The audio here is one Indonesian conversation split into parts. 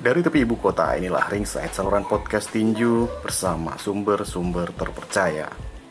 Dari tepi ibu kota, inilah Ringside, saluran podcast tinju bersama sumber-sumber terpercaya.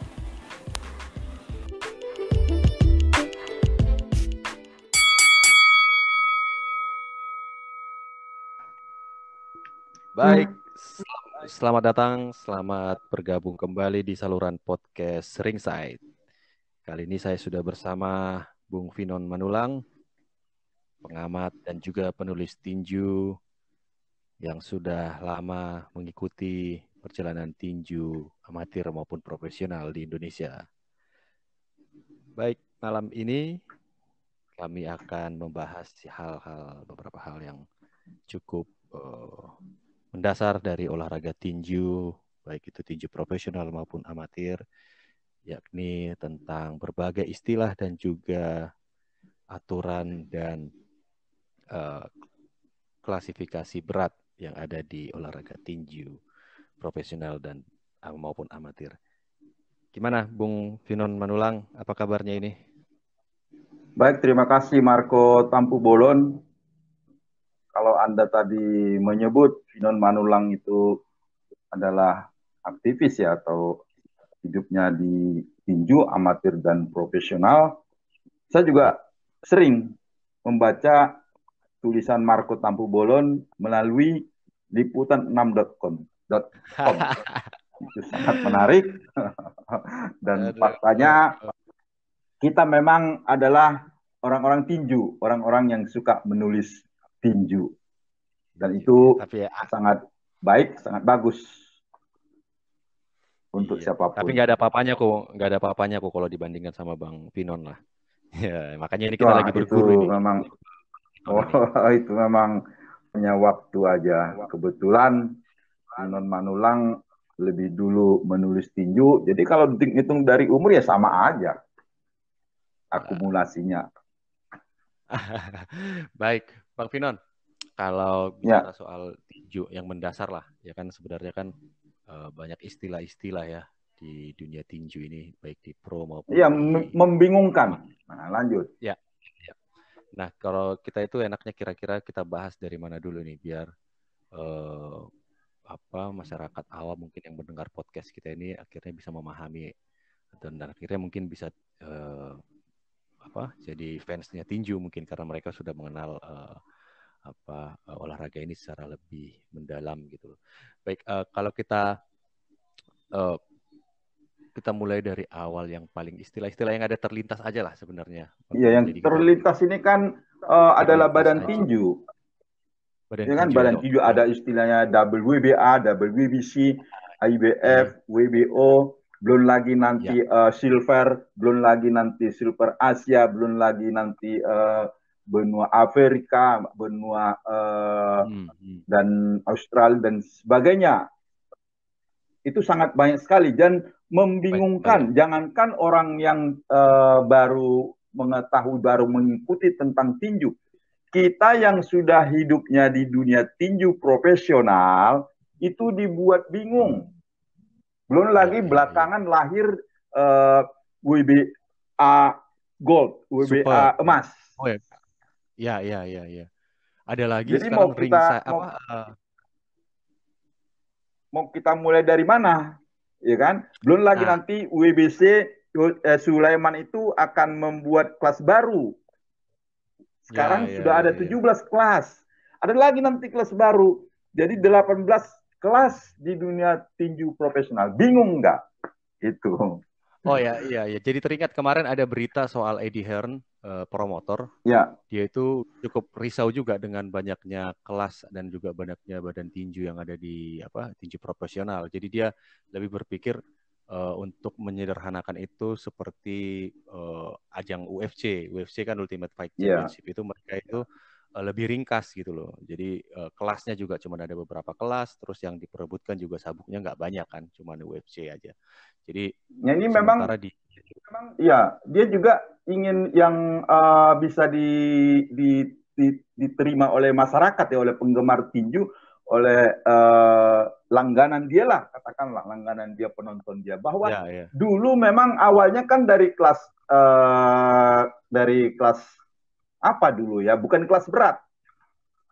Baik, selamat datang, selamat bergabung kembali di saluran podcast Ringside. Kali ini saya sudah bersama Bung Finon Manulang, pengamat dan juga penulis tinju yang sudah lama mengikuti perjalanan tinju amatir maupun profesional di Indonesia. Baik, malam ini kami akan membahas beberapa hal yang cukup mendasar dari olahraga tinju, baik itu tinju profesional maupun amatir, yakni tentang berbagai istilah dan juga aturan dan klasifikasi berat yang ada di olahraga tinju profesional dan maupun amatir. Gimana Bung Finon Manulang, apa kabarnya ini? Baik, terima kasih Marco Tampu Bolon. Kalau Anda tadi menyebut Finon Manulang itu adalah aktivis ya, atau hidupnya di tinju amatir dan profesional, saya juga sering membaca tulisan Marco Tampu Bolon melalui liputan6.com. Itu sangat menarik dan faktanya kita memang adalah orang-orang tinju, orang-orang yang suka menulis tinju. Dan itu sangat baik, sangat bagus untuk siapapun. Tapi nggak ada apa-apanya kok kalau dibandingkan sama Bang Finon lah. Ya, makanya ini kita lagi berguru ini. Memang, itu memang hanya waktu aja. Kebetulan Finon Manulang lebih dulu menulis tinju. Jadi kalau hitung dari umur ya sama aja akumulasinya. Baik, Bang Finon. Kalau bicara soal tinju yang mendasar lah, ya kan sebenarnya kan banyak istilah-istilah ya di dunia tinju ini, baik di pro maupun membingungkan. Nah, lanjut. Ya. Nah, kalau kita itu enaknya kira-kira kita bahas dari mana dulu nih, biar masyarakat awam mungkin yang mendengar podcast kita ini akhirnya bisa memahami dan akhirnya mungkin bisa jadi fansnya tinju mungkin karena mereka sudah mengenal olahraga ini secara lebih mendalam gitu. Baik, kalau kita mulai dari awal yang paling istilah-istilah yang ada terlintas aja lah sebenarnya. Iya, yang terlintas ini kan adalah badan tinju. Badan tinju ada istilahnya WBA, WBC, IBF, WBO, belum lagi nanti silver, belum lagi nanti silver Asia, belum lagi nanti benua Afrika, benua dan Australia dan sebagainya. Itu sangat banyak sekali dan membingungkan. Jangankan orang yang baru mengetahui, baru mengikuti tentang tinju. Kita yang sudah hidupnya di dunia tinju profesional itu dibuat bingung. Belum lagi belakangan lahir WBA Gold, WBA emas. Oh ya. Ada lagi jadi sekarang mau kita mulai dari mana? Ya kan? Belum lagi nanti WBC Sulaiman itu akan membuat kelas baru. Sekarang sudah ada 17 kelas. Ada lagi nanti kelas baru. Jadi 18 kelas di dunia tinju profesional. Bingung nggak? Itu. Oh ya. Jadi teringat kemarin ada berita soal Eddie Hearn, promotor. Ya. Dia itu cukup risau juga dengan banyaknya kelas dan juga banyaknya badan tinju yang ada di tinju profesional. Jadi dia lebih berpikir untuk menyederhanakan itu seperti ajang UFC. UFC kan Ultimate Fight Championship itu mereka itu lebih ringkas gitu loh. Jadi kelasnya juga cuma ada beberapa kelas, terus yang diperebutkan juga sabuknya nggak banyak kan, cuma UFC aja. Jadi ini memang dia juga ingin yang bisa diterima oleh masyarakat ya, oleh penggemar tinju, oleh langganan dia lah, katakanlah langganan dia, penonton dia, bahwa dulu memang awalnya kan dari kelas apa dulu ya, bukan kelas berat.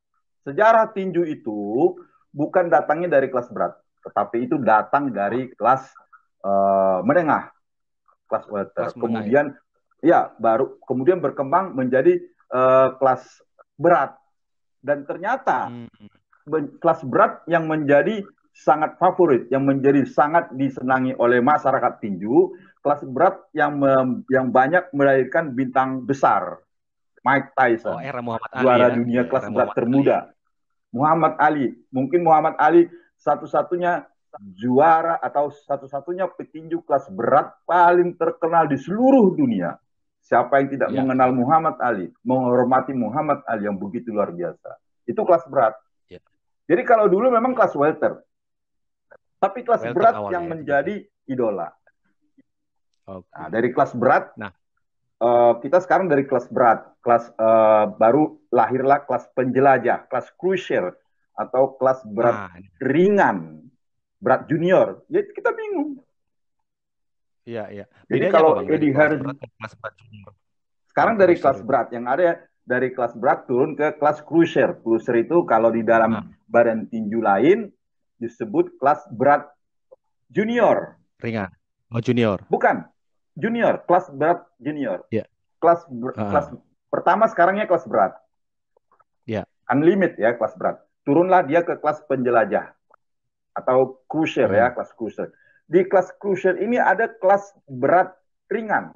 sejarah tinju itu bukan datangnya dari kelas berat, tetapi itu datang dari kelas menengah, kelas welter. Kelas menengah, Kemudian baru kemudian berkembang menjadi kelas berat, dan ternyata kelas berat yang menjadi sangat favorit, yang menjadi sangat disenangi oleh masyarakat tinju, kelas berat yang banyak melahirkan bintang besar. Mike Tyson, era Muhammad Ali juara ya. dunia Ya, kelas era berat Muhammad termuda. Ali. Muhammad Ali, mungkin Muhammad Ali satu-satunya juara atau satu-satunya petinju kelas berat paling terkenal di seluruh dunia. Siapa yang tidak mengenal Muhammad Ali, menghormati Muhammad Ali yang begitu luar biasa. Itu kelas berat. Ya. Jadi kalau dulu memang kelas welter, tapi kelas welter berat yang menjadi idola. Nah, dari kelas berat, kita sekarang dari kelas berat, kelas baru lahirlah kelas penjelajah, kelas cruiser atau kelas berat ringan, berat junior. Ya kita bingung. Iya. Jadi kalau Eddie Hearn sekarang dari kelas berat yang ada dari kelas berat turun ke kelas cruiser. Cruiser itu kalau di dalam badan tinju lain disebut kelas berat junior. Ringan. Oh, junior. Bukan. Junior, kelas berat junior. Yeah. Kelas pertama sekarangnya kelas berat. Yeah. Unlimited ya kelas berat. Turunlah dia ke kelas penjelajah atau cruiser ya, kelas cruiser. Di kelas cruiser ini ada kelas berat ringan.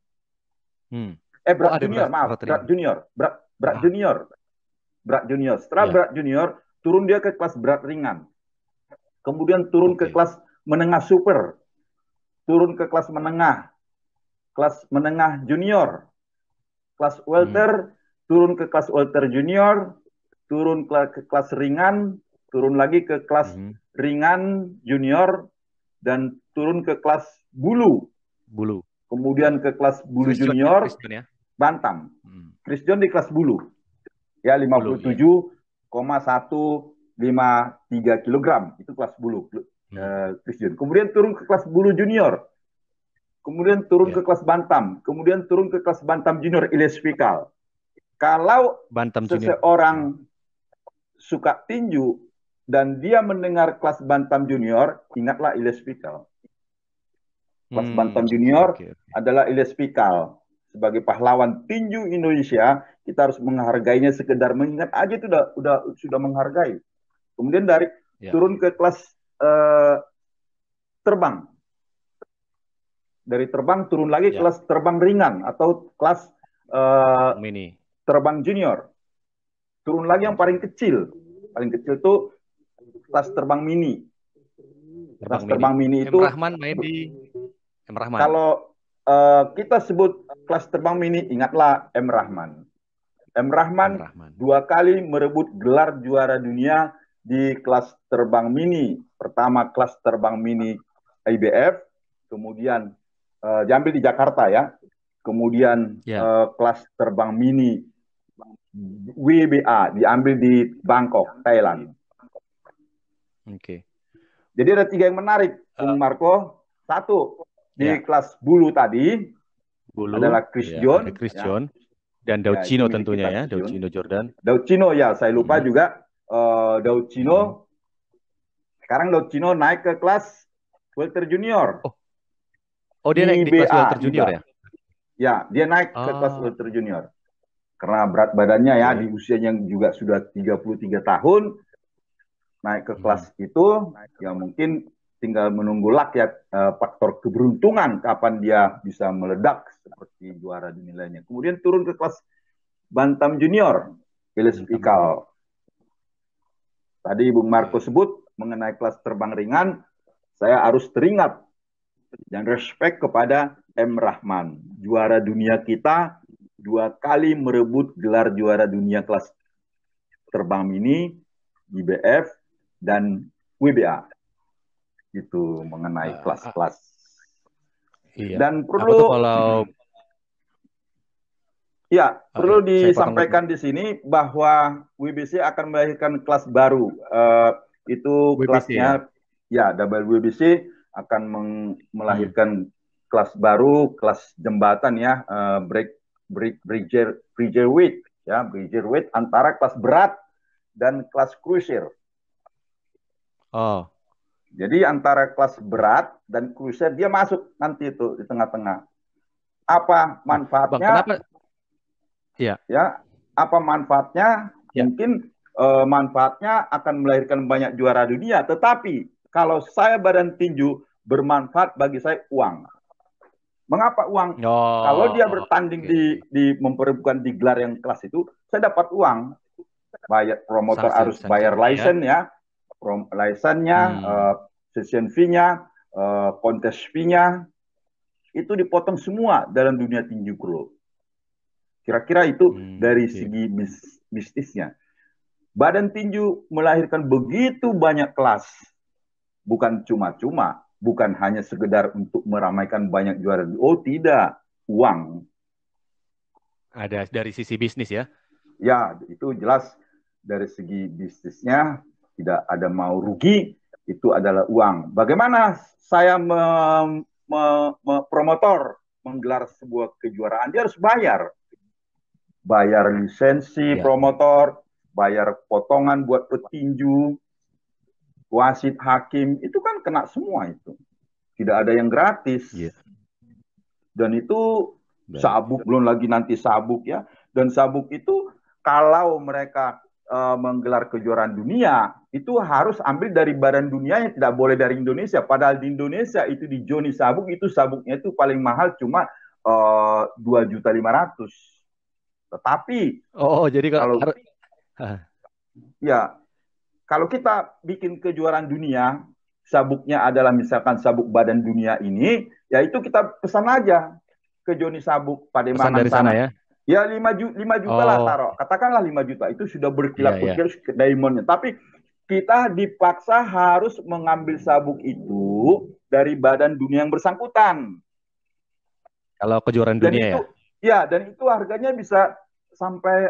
Berat junior, berat junior. Berat junior. Berat junior. Setelah berat junior, turun dia ke kelas berat ringan. Kemudian turun ke kelas menengah super. Turun ke kelas menengah junior. Kelas welter, turun ke kelas welter junior, turun ke kelas ringan, turun lagi ke kelas ringan junior, dan turun ke kelas bulu. Kemudian ke kelas bulu junior, bantam. Chris John di kelas bulu. Ya, 57,153 kg. Itu kelas bulu. Chris John. Kemudian turun ke kelas bulu junior. Kemudian turun ke kelas bantam. Kemudian turun ke kelas bantam junior Ilyas Pikal. Kalau seseorang suka tinju dan dia mendengar kelas bantam junior, ingatlah Ilyas Pikal. Kelas bantam junior adalah Ilyas Pikal. Sebagai pahlawan tinju Indonesia, kita harus menghargainya. Sekedar mengingat aja itu sudah menghargai. Kemudian turun ke kelas terbang. Dari terbang turun lagi kelas terbang ringan atau kelas mini. Terbang junior. Turun lagi yang paling kecil. Paling kecil itu kelas terbang mini. Kelas terbang mini itu Rahman main di Rahman. Kalau kita sebut kelas terbang mini, ingatlah Rahman. Rahman 2 kali merebut gelar juara dunia di kelas terbang mini. Pertama kelas terbang mini IBF, kemudian diambil di Jakarta ya. Kemudian kelas terbang mini WBA diambil di Bangkok, Thailand. Jadi ada 3 yang menarik, Bung Marco. 1 di kelas bulu tadi adalah Chris John, dan Daucino tentunya ya, Daucino Jordan. Daucino ya, saya lupa juga Daucino. Sekarang Daucino naik ke kelas welter junior. Oh, dia naik di kelas welter junior ya? Ya, dia naik ke kelas welter junior. Karena berat badannya ya di usianya yang juga sudah 33 tahun, naik ke kelas itu, ya mungkin tinggal menunggu luck ya, faktor keberuntungan kapan dia bisa meledak seperti juara dunia lainnya. Kemudian turun ke kelas bantam junior, Ilyas Pikal. Tadi Bung Marco sebut mengenai kelas terbang ringan, saya harus teringat dan respect kepada Rahman, juara dunia kita, 2 kali merebut gelar juara dunia kelas terbang mini, IBF dan WBA. Itu mengenai kelas-kelas. Dan perlu perlu disampaikan di sini bahwa WBC akan melahirkan kelas baru. Itu WBC, kelasnya WBC akan melahirkan kelas baru, kelas jembatan ya, bridger weight ya, bridger weight antara kelas berat dan kelas cruiser. Oh, Jadi antara kelas berat dan cruiser dia masuk nanti itu di tengah-tengah. Apa Bang, manfaatnya? kenapa? Ya, Ya, apa manfaatnya? ya. Mungkin manfaatnya akan melahirkan banyak juara dunia. Tetapi kalau saya badan tinju, bermanfaat bagi saya uang. Mengapa uang? Kalau Oh, dia bertanding oke. di memperebutkan di gelar yang kelas itu, saya dapat uang. Bayar promotor harus bayar Sanksi-sanksinya ya. license ya, license-nya, Hmm. session fee-nya, contest fee-nya, itu dipotong semua dalam dunia tinju pro. Kira-kira itu dari Oke. segi bisnisnya. Badan tinju melahirkan begitu banyak kelas. Bukan cuma-cuma, bukan hanya sekedar untuk meramaikan banyak juara. Oh tidak, uang. Ada dari sisi bisnis ya. Ya, itu jelas dari segi bisnisnya tidak ada mau rugi, itu adalah uang. Bagaimana saya promotor menggelar sebuah kejuaraan, dia harus bayar. Bayar lisensi Ya. promotor, bayar potongan buat petinju, wasit hakim, itu kan kena semua itu. Tidak ada yang gratis. Iya. Dan itu Baik. sabuk, belum lagi nanti sabuk ya. Dan sabuk itu kalau mereka menggelar kejuaraan dunia, itu harus ambil dari badan dunia yang tidak boleh dari Indonesia. Padahal di Indonesia itu di Joni Sabuk, itu sabuknya itu paling mahal cuma 2.500.000. Tetapi Oh, jadi kalau harus ya kalau kita bikin kejuaraan dunia, sabuknya adalah misalkan sabuk badan dunia ini, ya itu kita pesan aja ke Joni Sabuk pesan Pademangan dari sana sana. ya. Ya 5 juta lah Oh, taruh. Katakanlah 5 juta. Itu sudah iya ya. berkilat-kilat ke diamondnya. Tapi kita dipaksa harus mengambil sabuk itu dari badan dunia yang bersangkutan. Kalau kejuaraan Dan dunia itu ya. dan itu harganya bisa sampai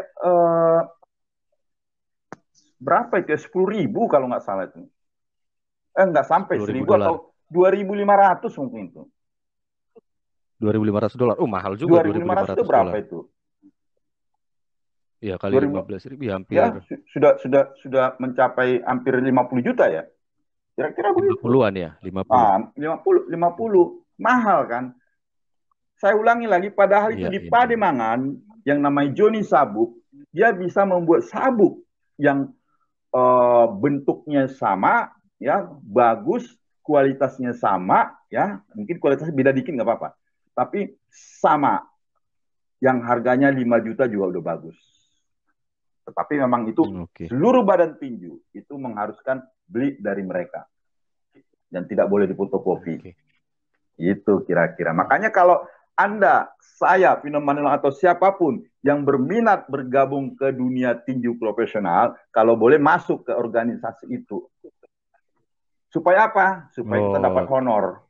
berapa itu ya? 10.000 kalau nggak salah itu. Nggak sampai 1.000 $10.000. atau 2.500 mungkin itu. $2.500. Mahal juga 2.500 itu berapa $2.500. itu? Ya, kali 2000, 15.000 ya hampir ya sudah mencapai hampir 50 juta ya. Kira-kira begitu. 50-an ya, 50. 50 mahal kan. Saya ulangi lagi, padahal itu Iya, di iya. Pademangan yang namanya Joni Sabuk, dia bisa membuat sabuk yang bentuknya sama, ya bagus, kualitasnya sama, ya mungkin kualitasnya beda dikit nggak apa-apa, tapi sama, yang harganya 5 juta juga udah bagus. Tetapi memang itu seluruh badan tinju itu mengharuskan beli dari mereka dan tidak boleh difotokopi. Itu kira-kira. Makanya kalau Anda, saya, fenomenal atau siapapun yang berminat bergabung ke dunia tinju profesional, kalau boleh masuk ke organisasi itu. Supaya apa? Supaya kita dapat honor.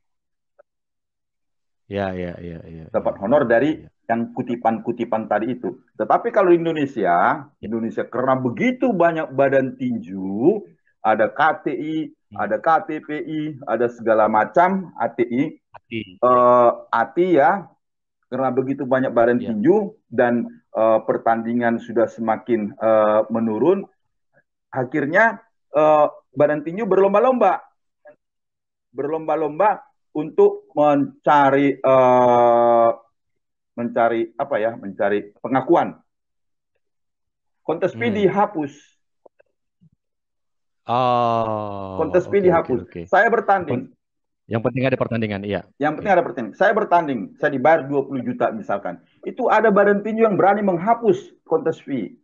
Ya. Dapat honor dari yang kutipan-kutipan tadi itu. Tetapi kalau di Indonesia karena begitu banyak badan tinju, ada KTI, ada KTPI, ada segala macam ATI, ATI ya, karena begitu banyak badan tinju dan pertandingan sudah semakin menurun, akhirnya badan tinju berlomba-lomba untuk mencari pengakuan. Kontes fee dihapus. Kontes fee dihapus. Okay. Saya bertanding. Yang penting ada pertandingan, iya. Yang penting ada pertandingan. Saya bertanding, saya dibayar 20 juta misalkan. Itu ada badan tinju yang berani menghapus kontes fee.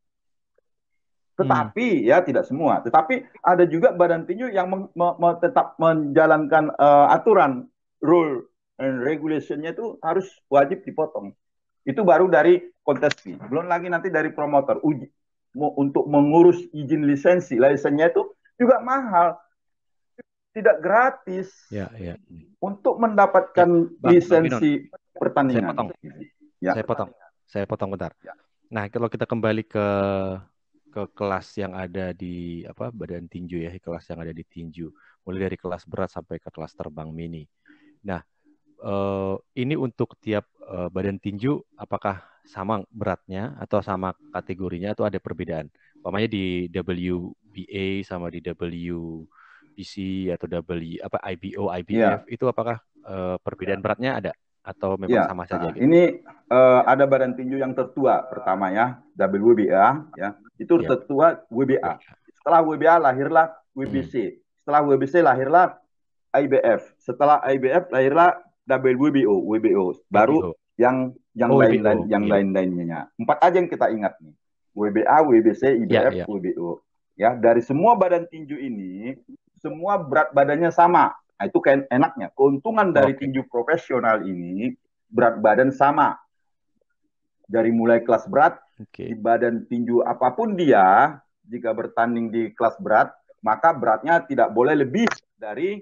Tetapi ya tidak semua. Tetapi ada juga badan tinju yang tetap menjalankan aturan, rule and regulation-nya itu harus wajib dipotong. Itu baru dari kontes fee. Belum lagi nanti dari promotor. Untuk mengurus izin lisensinya itu juga mahal. Tidak gratis. Ya. Untuk mendapatkan lisensi pertandingan. Saya potong bentar. Ya. Nah, kalau kita kembali ke kelas yang ada di badan tinju ya, kelas yang ada di tinju, mulai dari kelas berat sampai ke kelas terbang mini. Nah, ini untuk tiap badan tinju apakah sama beratnya atau sama kategorinya atau ada perbedaan? Umpamanya di WBA sama di WBC atau IBO, Iya, IBF itu apakah perbedaan beratnya ada atau memang iya. sama saja gitu? Ini ada badan tinju yang tertua pertama ya, WBA ya. Itu Ya, tertua ya. WBA. Setelah WBA lahirlah Hmm. WBC. Setelah WBC lahirlah IBF. Setelah IBF lahirlah WBO. Baru WBO. yang Oh, lain-lain WBO. yang Iya. lain-lainnya. 4 aja yang kita ingat nih. WBA, WBC, Ya, IBF, ya. WBO. Ya, dari semua badan tinju ini, semua berat badannya sama. Nah, itu kayak enaknya. Keuntungan dari Oke. tinju profesional ini, berat badan sama. Dari mulai kelas berat, di Oke. badan tinju apapun dia, jika bertanding di kelas berat, maka beratnya tidak boleh lebih dari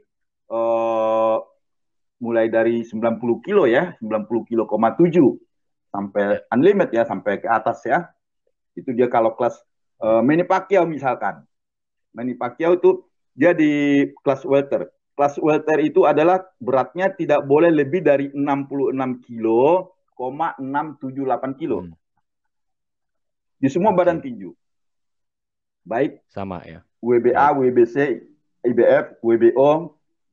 mulai dari 90 kilo ya, 90 kilo,7 Ya. sampai unlimited ya, sampai ke atas ya. Itu dia kalau kelas Manny Pacquiao misalkan. Manny Pacquiao itu dia di kelas welter. Kelas welter itu adalah beratnya tidak boleh lebih dari 66 kilo, 678 kilo. Hmm. Di semua Oke. badan tinju. Baik Sama ya. WBA, Baik. WBC, IBF, WBO,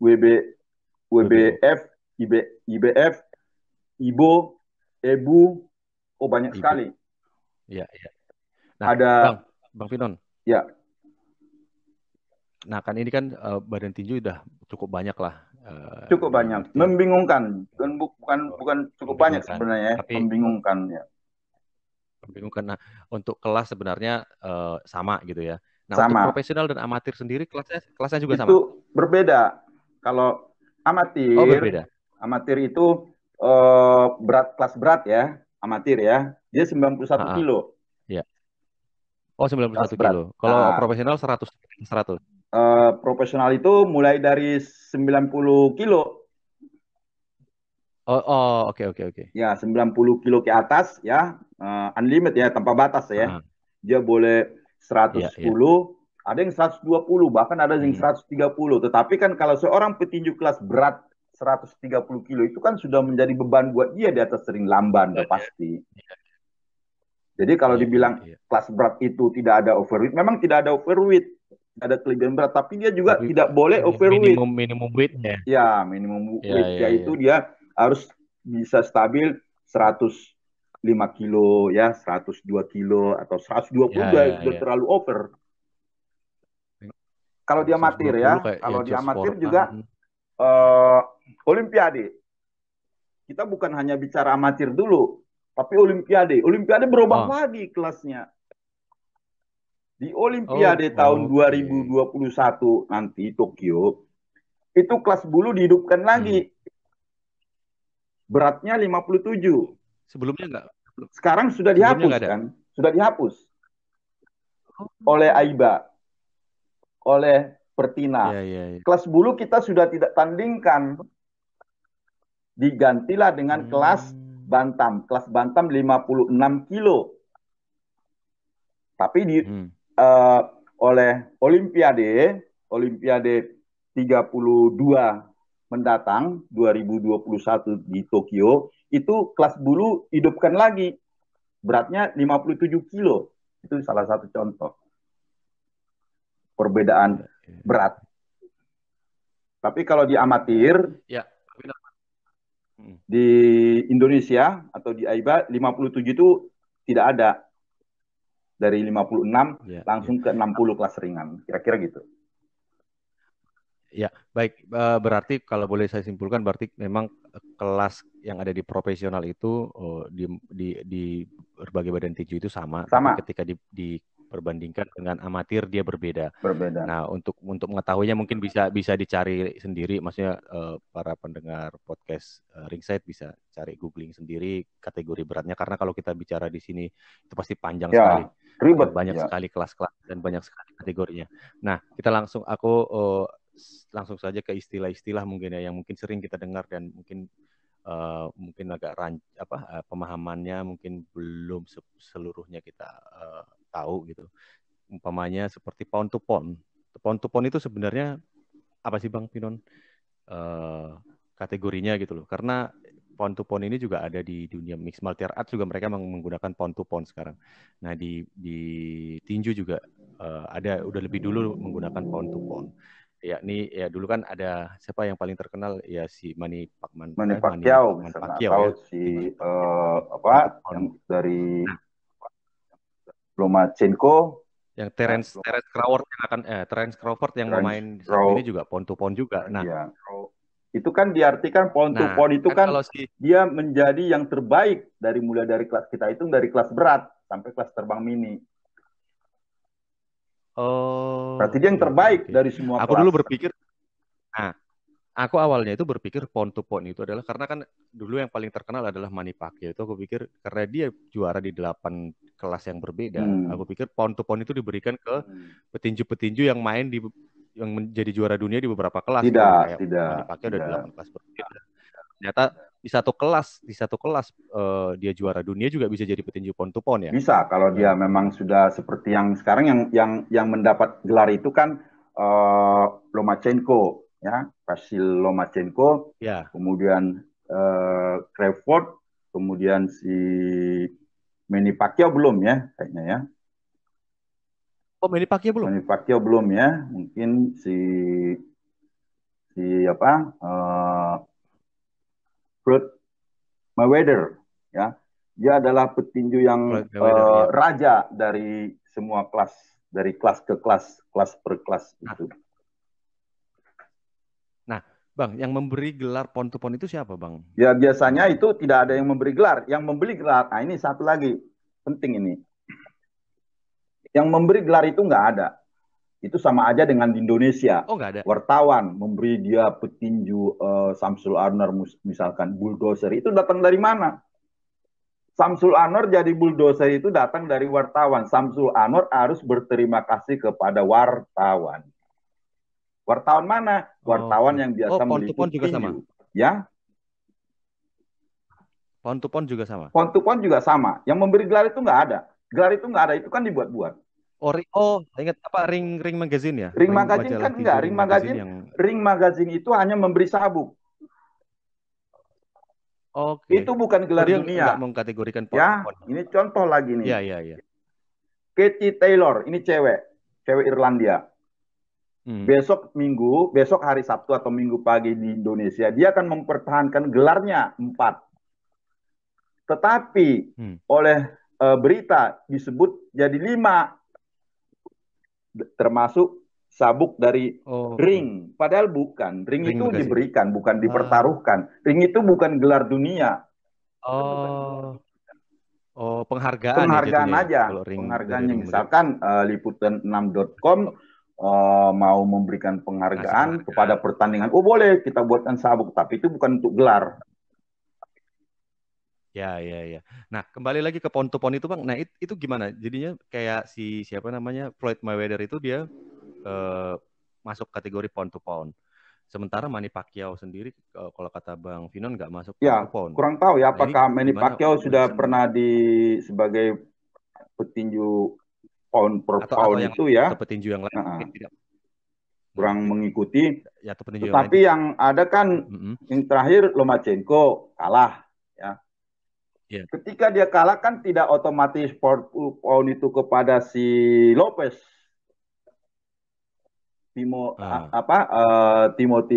WBF, IBF, IBO, EBU, oh banyak Ibu. sekali. Ya, ya. Nah, Ada Bang Finon. ya. Nah, kan ini kan badan tinju udah cukup banyak lah. Cukup Dalam banyak, artian membingungkan. Bukan cukup banyak membingungkan. sebenarnya, ya. Tapi Membingungkan ya. membingungkan. Nah, untuk kelas sebenarnya sama gitu ya. Nah, untuk Sama. profesional dan amatir sendiri kelasnya juga sama. Itu berbeda. Kalau Oh, amatir, berbeda. amatir itu kelas berat ya, amatir ya. Dia 91 Ah, kilo ya. Oh, kelas 91 berat. kilo. Kalau Nah, profesional 100. profesional itu mulai dari 90 kilo. Oh, oke, oke, oke. Ya, 90 kilo ke atas ya, unlimited ya, tanpa batas ya. Ah, Dia boleh iya, iya. 110, ada yang 120, bahkan ada yang Hmm. 130. Tetapi kan kalau seorang petinju kelas berat 130 kilo itu kan sudah menjadi beban buat dia di atas ring lamban, udah pasti. Jadi kalau Iya, iya, dibilang iya. kelas berat itu tidak ada overweight, memang tidak ada overweight, tidak ada kelebihan berat, tapi dia juga Tapi tidak boleh overweight. minimum weight-nya. Ya, minimum Iya, weight iya, ya iya. itu dia harus bisa stabil 105 kilo ya, 102 kilo atau 120 Iya, iya, udah iya. terlalu over. Kalau di Kalau amatir 120 ya, kayak ya kalau di just for amatir juga fun. Olimpiade. Kita bukan hanya bicara amatir dulu, tapi Olimpiade. Olimpiade berubah Oh, lagi kelasnya. Di oh, Olimpiade tahun oke. 2021 nanti Tokyo, itu kelas bulu dihidupkan Hmm. lagi. Beratnya 57. Sebelumnya nggak? Sekarang sudah Sebelumnya dihapus nggak ada. kan? Sudah dihapus oleh Oh. AIBA, oleh Pertina. Iya, iya, iya. Kelas bulu kita sudah tidak tandingkan. Digantilah dengan kelas Hmm. bantam. Kelas bantam 56 kilo. Tapi Hmm. oleh Olimpiade 32 mendatang 2021 di Tokyo, itu kelas bulu hidupkan lagi. Beratnya 57 kilo. Itu salah satu contoh perbedaan Iya, iya. berat. Tapi kalau di amatir, Ya, benar. Hmm. di Indonesia atau di AIBA 57 itu tidak ada. Dari 56 Ya, ya. langsung ke 60 kelas ringan. Kira-kira gitu. Ya, baik. Berarti kalau boleh saya simpulkan, berarti memang kelas yang ada di profesional itu di berbagai badan tinju itu sama, tapi Sama, ketika diperbandingkan dengan amatir dia berbeda. berbeda. Nah, untuk mengetahuinya mungkin bisa dicari sendiri, maksudnya para pendengar podcast Ringside bisa cari googling sendiri kategori beratnya, karena kalau kita bicara di sini itu pasti panjang sekali. Ya, ribet. Banyak Ya. sekali kelas-kelas dan banyak sekali kategorinya. Nah, kita langsung langsung saja ke istilah-istilah mungkin ya yang mungkin sering kita dengar dan mungkin agak pemahamannya mungkin belum seluruhnya kita tahu gitu. Umpamanya seperti pound to pound. Pound to pound itu sebenarnya apa sih Bang Pinon kategorinya gitu loh? Karena pound to pound ini juga ada di dunia mixed martial arts juga mereka menggunakan pound to pound sekarang. Nah di tinju juga ada udah lebih dulu menggunakan pound to pound. Yakni ya dulu kan ada siapa yang paling terkenal ya si Manny Pacquiao misalnya, Pacquiao atau ya. si Pound. yang dari Lomachenko, yang Terence Crawford yang akan Terence Crawford yang memain satu ini juga pound to pound juga. Nah, ya. Itu kan diartikan pound to pound itu kan dia menjadi yang terbaik mulai dari kelas kita itu dari kelas berat sampai kelas terbang mini. Oh. Berarti dia yang terbaik dari semua kelas. Aku dulu berpikir, aku awalnya itu berpikir pound to pound itu adalah karena kan dulu yang paling terkenal adalah Manny Pacquiao. Itu aku pikir karena dia juara di 8 kelas yang berbeda. Aku pikir pound to pound itu diberikan ke petinju-petinju yang main yang menjadi juara dunia di beberapa kelas. Tidak. Manny Pacquiao ada 8 kelas berbeda. Ternyata di satu kelas dia juara dunia juga bisa jadi petinju pound to pound ya. Bisa kalau dia memang sudah seperti yang sekarang yang mendapat gelar itu kan Lomachenko. Ya, Vasil Lomachenko, kemudian Crawford, kemudian si Manny Pacquiao belum ya, kayaknya ya. Oh, Manny Pacquiao belum? Manny Pacquiao belum ya, mungkin si Floyd Mayweather ya, dia adalah petinju yang raja dari semua kelas, dari kelas ke kelas, kelas per kelas itu. Nah, Bang, yang memberi gelar pound to pound itu siapa, Bang? Ya biasanya itu tidak ada yang memberi gelar. Yang memberi gelar, nah ini satu lagi penting ini. Yang memberi gelar itu nggak ada. Itu sama aja dengan di Indonesia. Oh, nggak ada. Wartawan memberi dia petinju Samsul Anwar misalkan bulldozer itu datang dari mana? Samsul Anwar jadi bulldozer itu datang dari wartawan. Samsul Anwar harus berterima kasih kepada wartawan. Wartawan mana? Wartawan yang biasa meliput tinju. Ya. Pound to pound juga sama? Pound to pound juga sama. Yang memberi gelar itu nggak ada. Gelar itu nggak ada. Itu kan dibuat-buat. Ingat apa Ring Magazine ya? Ring Magazine kan enggak. Ring Magazine itu hanya memberi sabuk. Oke. Itu bukan gelar dunia. Nggak mengkategorikan pound to pound. Ini contoh lagi nih. Iya. Katie Taylor, ini cewek Irlandia. Besok hari Sabtu atau Minggu pagi di Indonesia, dia akan mempertahankan gelarnya 4. Tetapi oleh berita disebut jadi 5, termasuk sabuk dari ring. Padahal bukan. Ring itu magazine diberikan, bukan dipertaruhkan. Ring itu bukan gelar dunia. Penghargaan aja. Penghargaannya misalkan liputan6.com mau memberikan penghargaan kepada pertandingan. Oh boleh kita buatkan sabuk, tapi itu bukan untuk gelar. Ya. Nah, kembali lagi ke pound to pound itu, Bang. Nah, itu gimana? Jadinya kayak siapa namanya? Floyd Mayweather itu dia masuk kategori pound to pound. Sementara Manny Pacquiao sendiri kalau kata Bang Finon nggak masuk pound to pound. Kurang tahu ya apakah Manny Pacquiao sudah pernah sebagai petinju pound per pound itu ya. Atau petinju yang lain tidak. Kurang mengikuti. Ya, atau petinju tetapi yang ada kan yang terakhir Lomachenko kalah ya. Yeah. Ketika dia kalah kan tidak otomatis pound itu kepada si Lopez. Timothy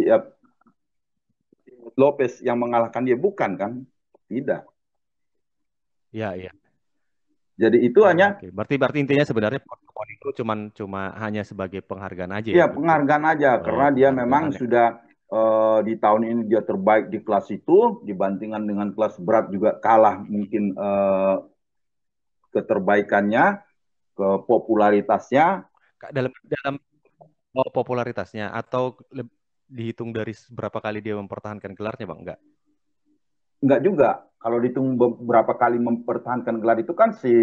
Lopez yang mengalahkan dia, bukan kan? Tidak. Iya. Jadi itu hanya. Berarti intinya sebenarnya pound itu cuma hanya sebagai penghargaan aja. Iya, penghargaan aja karena dia memang sudah di tahun ini dia terbaik di kelas itu, dibandingkan dengan kelas berat juga kalah mungkin keterbaikannya, popularitasnya. Dalam popularitasnya atau dihitung dari berapa kali dia mempertahankan gelarnya, Bang? Enggak juga. Kalau dihitung beberapa kali mempertahankan gelar itu kan si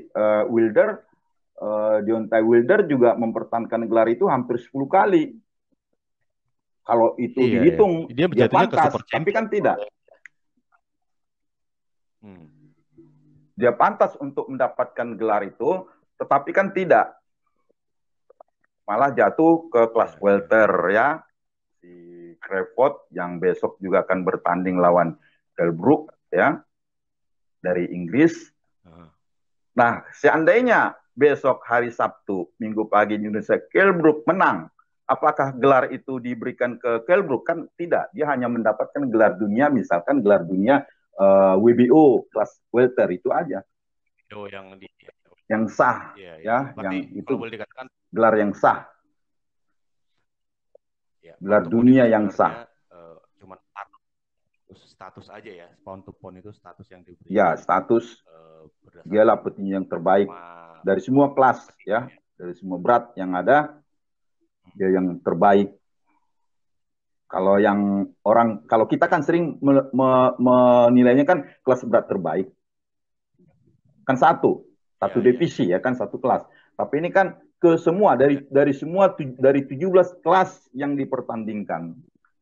Deontay Wilder juga mempertahankan gelar itu hampir 10 kali. Kalau itu dihitung, dia pantas, tapi kan tidak. Dia pantas untuk mendapatkan gelar itu, tetapi kan tidak. Malah jatuh ke kelas welter ya. Si Crawford yang besok juga akan bertanding lawan Kell Brook ya dari Inggris. Ah. Nah, seandainya besok hari Sabtu, Minggu pagi Indonesia Kell Brook menang, apakah gelar itu diberikan ke Kell Brook? Kan tidak, dia hanya mendapatkan gelar dunia, misalkan gelar dunia WBO kelas welter itu aja. Oh, yang di Yang sah ya, ya, berarti yang kalau itu boleh dikatakan gelar yang sah, ya, gelar pound to pound dunia itu yang sebenarnya sah. Cuman status aja ya. Pound to pound itu status yang Ya, diberikan status dialah berdasarkan petinju yang terbaik sama dari semua kelas ya, ya. dari semua berat yang ada, dia yang terbaik. Kalau yang orang, kalau kita kan sering menilainya kan kelas berat terbaik, kan satu Ya, ya. divisi ya kan, satu kelas. Tapi ini kan ke semua dari semua dari 17 kelas yang dipertandingkan.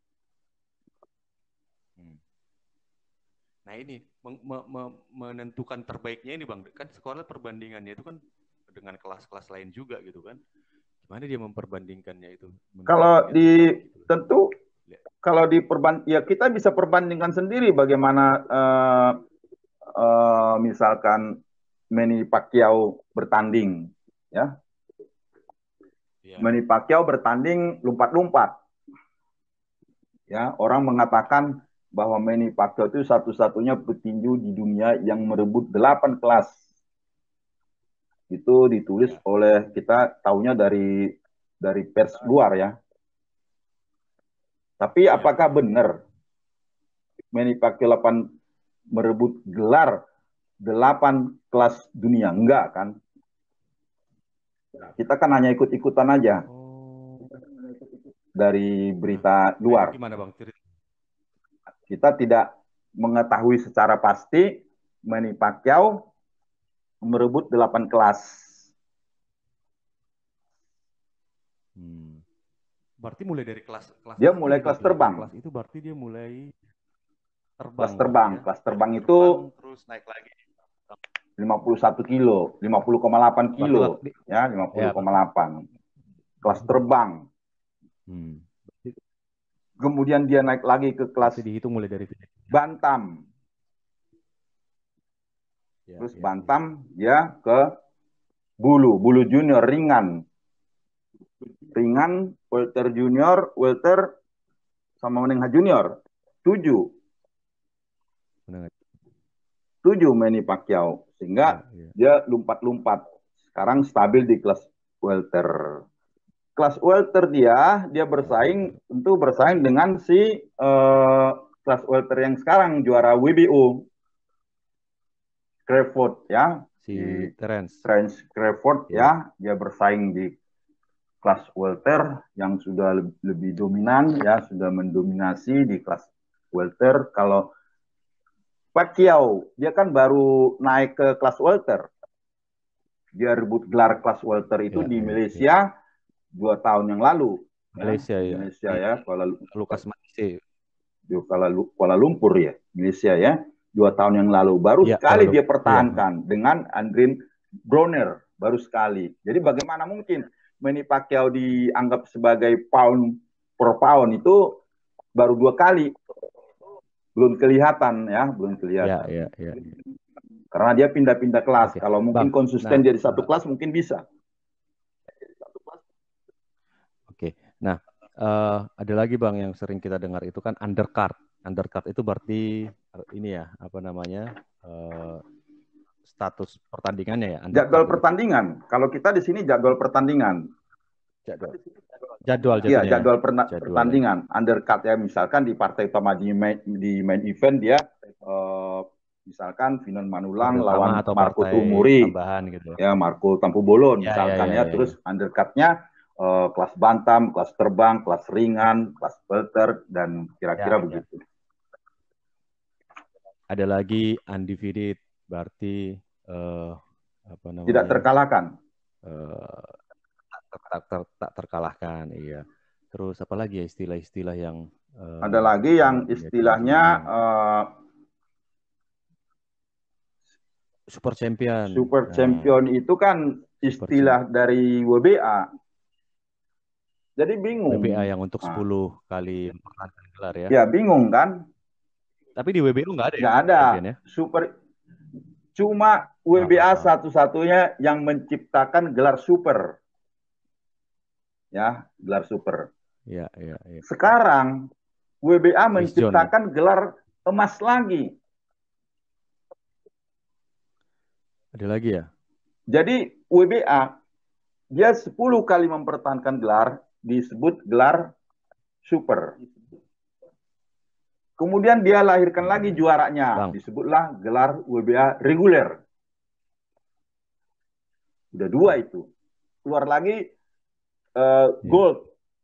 Nah ini menentukan terbaiknya ini Bang, kan sekolah perbandingannya itu kan dengan kelas-kelas lain juga gitu kan. Gimana dia memperbandingkannya itu? Kalau di gitu. Tentu kalau ya kita bisa perbandingkan sendiri bagaimana misalkan Manny Pacquiao bertanding ya. Manny Pacquiao bertanding lompat-lompat. Ya, orang mengatakan bahwa Manny Pacquiao itu satu-satunya petinju di dunia yang merebut 8 kelas. Itu ditulis oleh, kita tahunya dari pers luar ya. Tapi apakah benar Manny Pacquiao merebut gelar 8 kelas dunia? Enggak kan? Kita kan hanya ikut-ikutan aja dari berita luar. Gimana Bang? Kita tidak mengetahui secara pasti Manny Pacquiao merebut 8 kelas. Berarti mulai dari kelas dia mulai kelas terbang. Kelas itu berarti dia mulai terbang. Kelas terbang itu terus naik lagi. 51 kilo, 50,8 kilo, ya 50,8. Kelas terbang. Kemudian dia naik lagi ke kelas dihitung mulai dari bantam. Terus bantam dia ke bulu junior ringan, welter junior, welter sama menengah junior. 7 Manny Pacquiao, sehingga dia lompat-lompat. Sekarang stabil di kelas welter. Kelas welter dia bersaing dengan si kelas welter yang sekarang juara WBO, Crawford ya, si Terence Crawford ya, dia bersaing di kelas welter yang sudah lebih dominan ya, sudah mendominasi di kelas welter. Kalau Pacquiao dia kan baru naik ke kelas welter, dia rebut gelar kelas welter itu di Malaysia 2 tahun yang lalu. Malaysia ya, Lucas Malaysia. Kuala Lumpur ya, Malaysia ya, 2 tahun yang lalu. Baru sekali dia pertahankan dengan Adrian Broner, baru sekali. Jadi bagaimana mungkin Manny Pacquiao dianggap sebagai pound per pound, itu baru 2 kali. Belum kelihatan. Ya. Karena dia pindah-pindah kelas. Kalau mungkin konsisten jadi satu kelas mungkin bisa. Nah, ada lagi Bang yang sering kita dengar itu kan undercard. Undercard itu berarti ini ya, apa namanya, status pertandingannya ya. Jadwal pertandingan. Kalau kita di sini jadwal pertandingan. Jadwal Iya, jadwal pertandingan. Ya. Undercard ya, misalkan di partai utama di main event dia misalkan Finon Manulang lawan Marco Tumuri. Gitu. Ya, Marco Tampubolon misalkan ya. Terus undercardnya kelas bantam, kelas terbang, kelas ringan, kelas welter, dan kira-kira begitu. Ada lagi undefeated, berarti apa namanya? Tidak terkalahkan. Tak terkalahkan, iya. Terus apa lagi ya istilah-istilah yang ada lagi yang istilahnya super champion. Super champion itu kan istilah dari WBA. Jadi bingung. WBA yang untuk 10 kali mempertahankan gelar ya. Ya bingung kan. Tapi di WBO nggak ada ya, Nggak ada. champion ya? Super, cuma WBA Ah. satu-satunya yang menciptakan gelar super. Ya, gelar super. Iya. Sekarang WBA Chris John ya? menciptakan gelar emas lagi. Ada lagi ya? Jadi WBA dia 10 kali mempertahankan gelar disebut gelar super. Kemudian dia lahirkan lagi juaranya, Bang. disebutlah gelar WBA reguler. Udah 2 itu. Keluar lagi gold.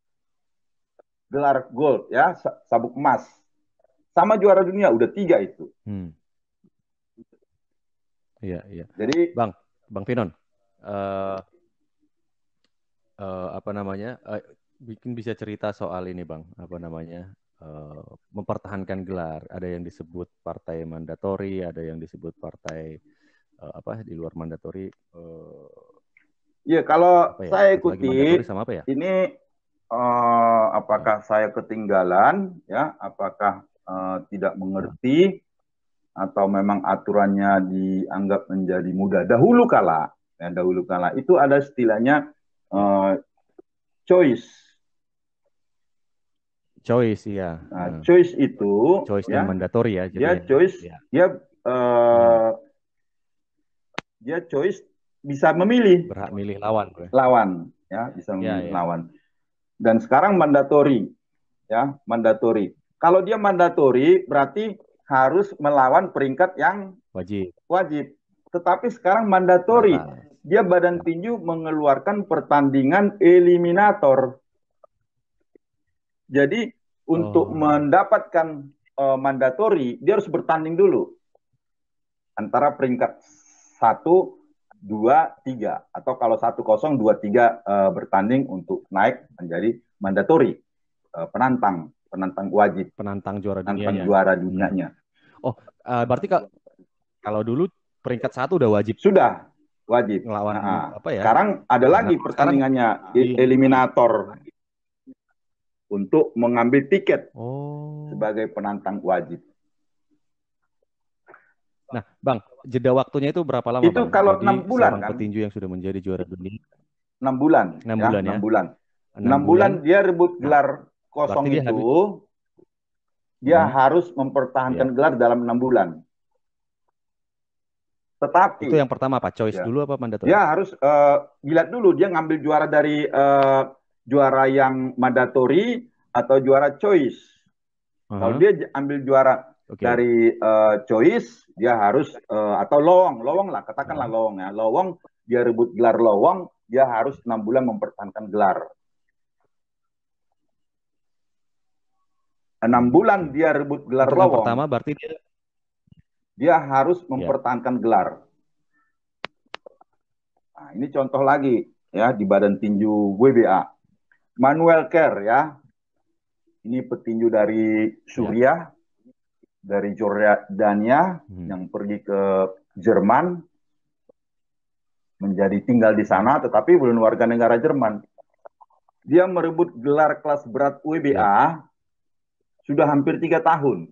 Gelar gold ya, sabuk emas. Sama juara dunia udah 3 itu. Iya. Jadi Bang Finon, apa namanya? Bikin bisa cerita soal ini Bang, apa namanya? Mempertahankan gelar. Ada yang disebut partai mandatori, ada yang disebut partai apa di luar mandatori. ya kalau Apa ya? saya Satu lagi mandatori ikuti sama apa ya? ini apakah saya ketinggalan ya, apakah tidak mengerti atau memang aturannya dianggap menjadi mudah. Dahulu kala itu ada istilahnya choice. Choice ya. Nah, choice itu choice ya, dan mandatori ya. Dia choice, ya. Dia choice bisa memilih. Berhak milih lawan. Lawan ya, bisa memilih lawan. Dan sekarang mandatori ya, mandatori. Kalau dia mandatori berarti harus melawan peringkat yang wajib. Tetapi sekarang mandatori, dia badan tinju mengeluarkan pertandingan eliminator. Jadi untuk mendapatkan mandatori, dia harus bertanding dulu antara peringkat 1, 2, 3. Atau kalau 1-0, 2-3 bertanding untuk naik menjadi mandatori, penantang wajib. Penantang juara dunianya. Juara dunianya. Berarti kalau dulu peringkat 1 udah wajib. Sudah wajib. Ngelawan apa ya? Sekarang ada lagi pertandingannya eliminator untuk mengambil tiket sebagai penantang wajib. Nah, Bang, jeda waktunya itu berapa lama, Itu Bang? kalau Jadi 6 bulan seorang petinju yang sudah menjadi juara dunia 6 bulan. 6 bulan ya. 6 bulan. 6 bulan dia rebut gelar kosong itu. Dia harus mempertahankan gelar dalam 6 bulan. Tetapi itu yang pertama apa? Choice dulu apa mandatori? Dia harus dilihat dulu dia ngambil juara dari juara yang mandatori atau juara choice. Kalau dia ambil juara dari choice, dia harus atau lowong lah, katakanlah lowong ya. Lowong, dia rebut gelar lowong, dia harus 6 bulan mempertahankan gelar. 6 bulan dia rebut gelar lowong. Pertama berarti dia harus mempertahankan gelar. Nah, ini contoh lagi ya di badan tinju WBA. Manuel Kerr ya. Ini petinju dari Suriah, dari Jordania yang pergi ke Jerman, menjadi tinggal di sana, tetapi belum warga negara Jerman. Dia merebut gelar kelas berat WBA sudah hampir 3 tahun.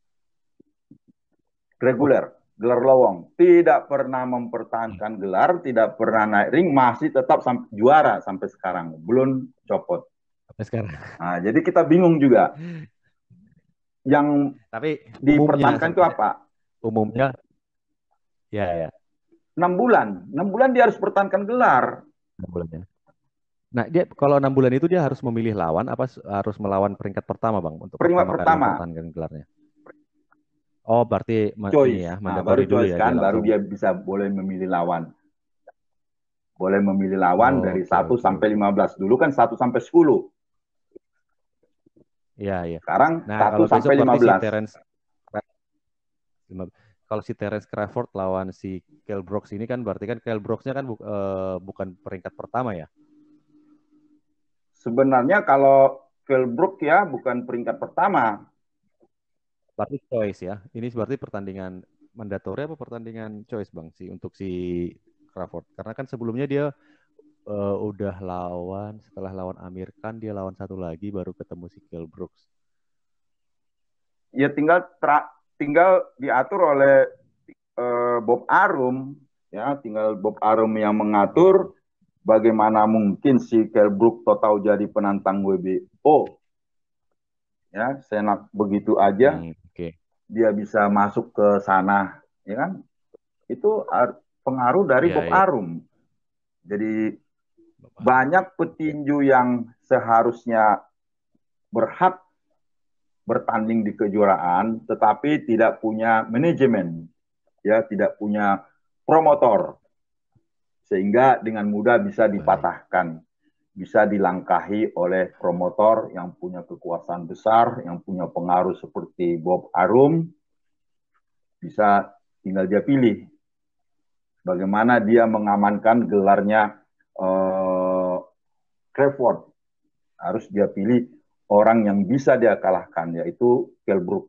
Reguler, gelar lowong. Tidak pernah mempertahankan gelar, tidak pernah naik ring, masih tetap juara sampai sekarang. Belum copot. Sampai sekarang. Nah, jadi kita bingung juga. Yang dipertahankan itu apa? Umumnya, ya. 6 bulan. 6 bulan dia harus pertahankan gelar. 6 bulan ya. Nah, dia kalau 6 bulan itu dia harus memilih lawan apa harus melawan peringkat pertama, Bang, untuk peringkat pertama mempertahankan gelarnya. Oh, berarti choice. ini ya, baru dulu ya, kan, baru dia bisa boleh memilih lawan. Boleh memilih lawan dari 1 sampai 15. Dulu kan 1 sampai 10. Iya. Sekarang 1 sampai 15. Kalau si Terence Crawford lawan si Kell Brooks ini kan berarti kan Kell Brooks-nya kan bukan peringkat pertama ya? Sebenarnya kalau Kell Brooks ya bukan peringkat pertama. Berarti choice ya. Ini berarti pertandingan mandatori apa pertandingan choice, Bang, untuk si Crawford? Karena kan sebelumnya dia udah setelah lawan Amir Khan dia lawan satu lagi baru ketemu si Kell Brooks. Ya tinggal tinggal diatur oleh Bob Arum, ya, tinggal Bob Arum yang mengatur bagaimana mungkin si Kell Brook tahu jadi penantang WBO, ya, senak begitu aja Oke. dia bisa masuk ke sana, ya kan? Itu pengaruh dari Ya, Bob ya. Arum. Jadi banyak petinju yang seharusnya berhak bertanding di kejuaraan, tetapi tidak punya manajemen, ya, tidak punya promotor, sehingga dengan mudah bisa dipatahkan, bisa dilangkahi oleh promotor yang punya kekuasaan besar, yang punya pengaruh seperti Bob Arum, bisa tinggal dia pilih bagaimana dia mengamankan gelarnya Crawford. Harus dia pilih orang yang bisa dia kalahkan, yaitu Kell Brook.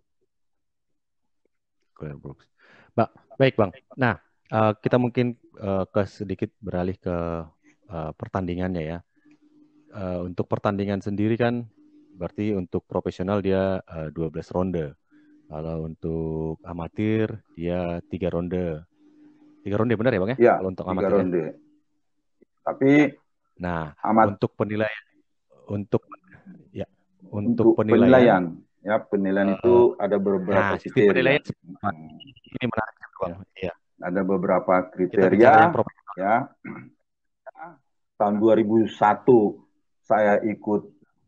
Baik, Bang. Nah, kita mungkin sedikit beralih ke pertandingannya ya. Untuk pertandingan sendiri kan berarti untuk profesional dia 12 ronde. Kalau untuk amatir dia 3 ronde. 3 ronde benar ya, Bang ya? Ya, Kalau untuk 3 amatir ronde. ya. Tapi Nah, amat untuk penilaian untuk untuk penilaian penilaian itu ada beberapa sistem kriteria. penilaian ini menarik, Bang. Iya. Ada beberapa Kita bicara yang kriteria, profesional. ya. Tahun 2001 saya ikut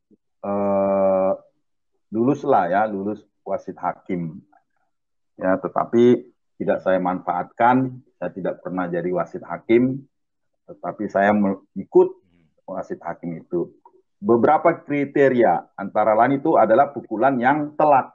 lulus wasit hakim, ya, tetapi tidak saya manfaatkan. Saya tidak pernah jadi wasit hakim, tetapi saya ikut wasit hakim itu. Beberapa kriteria, antara lain itu adalah pukulan yang telat.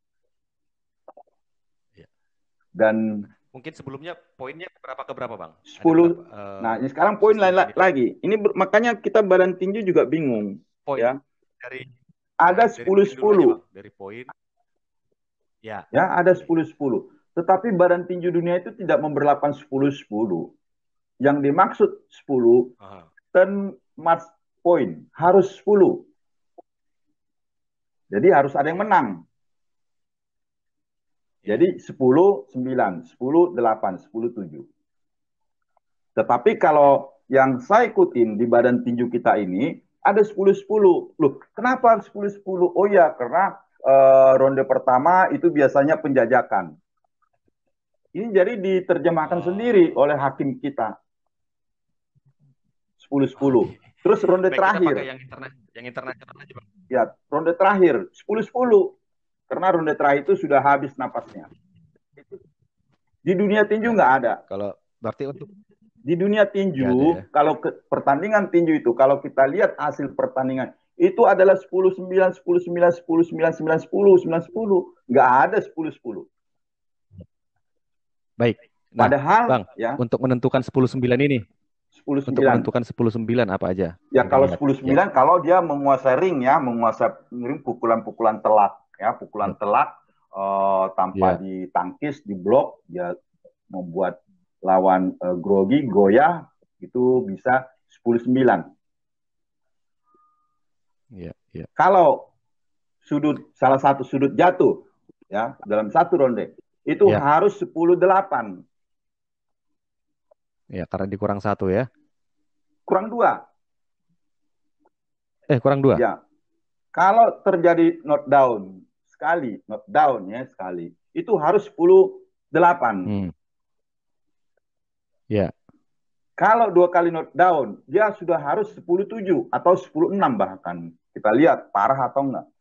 Dan mungkin sebelumnya poinnya berapa ke berapa, Bang? 10. Nah, ini sekarang poin lain lagi. Ini makanya kita badan tinju juga bingung. Poin ya. Ada 10-10. Dari poin. Ya. Ya, ada 10-10. Tetapi badan tinju dunia itu tidak memberlakukan 10-10. Yang dimaksud 10 10 match point harus 10. Jadi harus ada yang menang. Jadi 10-9, 10-8, 10-7. Tetapi kalau yang saya ikutin di badan tinju kita ini ada 10-10. Loh, kenapa 10-10? Oh ya, karena ronde pertama itu biasanya penjajakan. Ini jadi diterjemahkan sendiri oleh hakim kita. 10-10. Terus ronde terakhir. Yang internasional aja, Bang. Ya, ronde terakhir 10-10. Karena ronde terakhir itu sudah habis napasnya. Di dunia tinju nggak ada. Kalau berarti untuk di dunia tinju, kalau pertandingan tinju itu, kalau kita lihat hasil pertandingan, itu adalah 10-9, 10-9, 10-9, 9-10, 9-10. Nggak ada 10-10. Baik. Nah, padahal, Bang, ya, untuk menentukan 10-9 ini, 10-9. Untuk menentukan 10-9 apa aja? Ya, kalau 10-9, ya, kalau dia menguasai ring, ya, menguasai ring, pukulan-pukulan telat, ya, pukulan telat tanpa ditangkis, diblok, ya, membuat lawan grogi, goyah, itu bisa 10-9. Kalau salah satu sudut jatuh, ya, dalam satu ronde, itu harus 10-8. Ya, karena dikurang 1 ya. Kurang 2. Kurang 2. Ya. Kalau terjadi knockdown sekali, sekali, itu harus 10-8. Ya. Kalau 2 kali knockdown, dia sudah harus 10-7 atau 10-6 bahkan. Kita lihat parah atau enggak.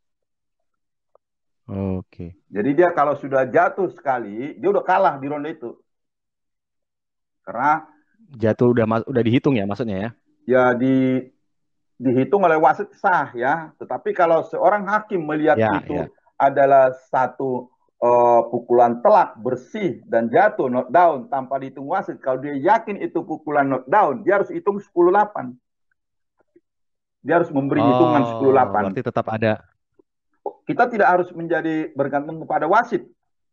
Oke. Jadi dia kalau sudah jatuh sekali, dia udah kalah di ronde itu. Karena jatuh udah dihitung ya maksudnya ya? Ya dihitung oleh wasit sah ya. Tetapi kalau seorang hakim melihat itu adalah satu pukulan telak bersih dan jatuh knockdown tanpa dihitung wasit, kalau dia yakin itu pukulan knockdown, dia harus hitung 10-8. Dia harus memberi hitungan 10-8. Berarti tetap ada. Kita tidak harus menjadi bergantung kepada wasit.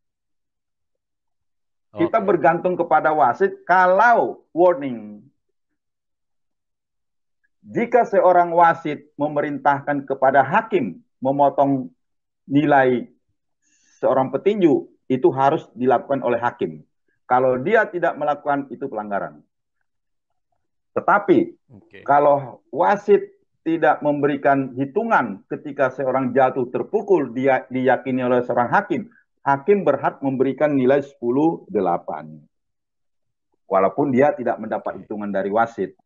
Kita bergantung kepada wasit kalau warning. Jika seorang wasit memerintahkan kepada hakim memotong nilai seorang petinju itu harus dilakukan oleh hakim. Kalau dia tidak melakukan itu pelanggaran. Tetapi kalau wasit tidak memberikan hitungan ketika seorang jatuh terpukul, dia diyakini oleh seorang hakim, hakim berhak memberikan nilai 10-8. Walaupun dia tidak mendapat hitungan dari wasit.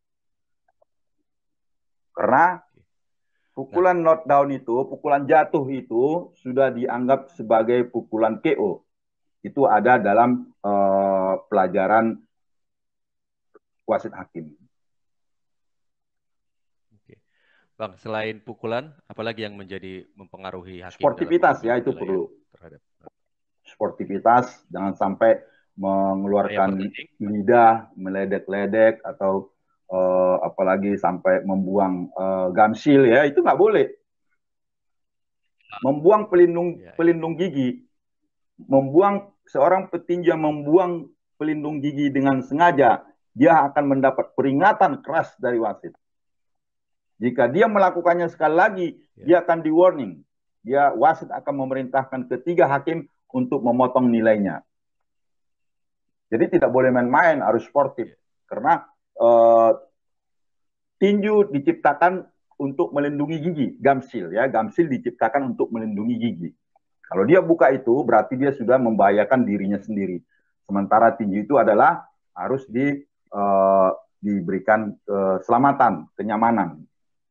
Karena pukulan knockdown itu, pukulan jatuh itu sudah dianggap sebagai pukulan KO. Itu ada dalam pelajaran wasit hakim. Bang, selain pukulan, apalagi yang menjadi mempengaruhi hakim? Sportivitas ya, itu perlu. Sportivitas, jangan sampai mengeluarkan lidah, meledek-ledek, atau apalagi sampai membuang gamsil ya, itu nggak boleh. Membuang pelindung gigi, seorang petinju yang membuang pelindung gigi dengan sengaja, dia akan mendapat peringatan keras dari wasit. Jika dia melakukannya sekali lagi, dia akan di-warning. Wasit akan memerintahkan ketiga hakim untuk memotong nilainya. Jadi tidak boleh main-main, harus sportif. Karena tinju diciptakan untuk melindungi gigi, gamsil ya. Gamsil diciptakan untuk melindungi gigi. Kalau dia buka itu, berarti dia sudah membahayakan dirinya sendiri. Sementara tinju itu adalah harus diberikan keselamatan, kenyamanan.